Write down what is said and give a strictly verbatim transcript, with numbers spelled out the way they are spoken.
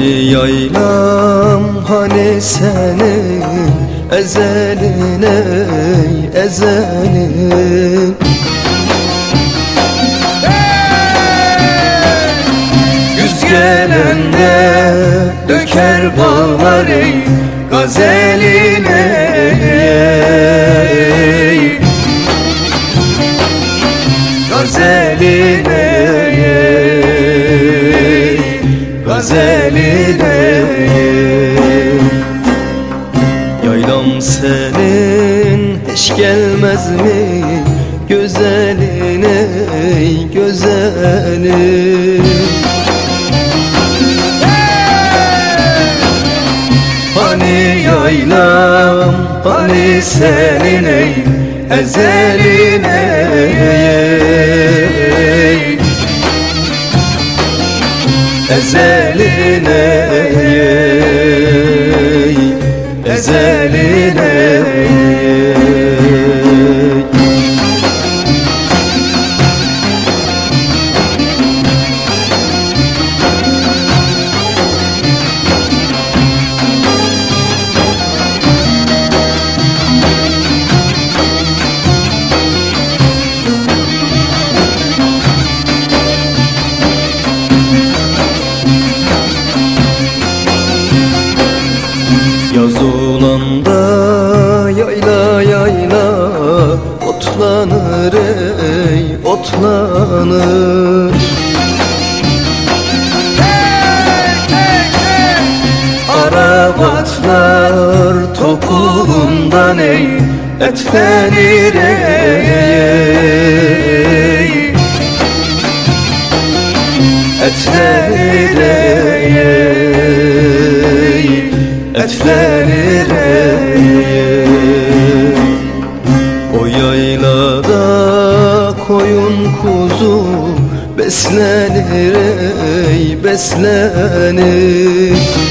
Hani yaylam, hani senin ezelin ey ezelin. Güz gelende döker bağlar ey gazelin ey gazelin ey gazelin ey. Yaylam senin hiç gelmez mi güzelin ey güzelin. Hani yaylam, hani senin ey ezelin ey ezelin ey ezelin ey. Yaz olanda yayla yayla otlanır ey otlanır. Arabatlar topuğundan ey etlenir ey etlenir ey etlenir ey. O yaylada koyun kuzu beslenir ey beslenir.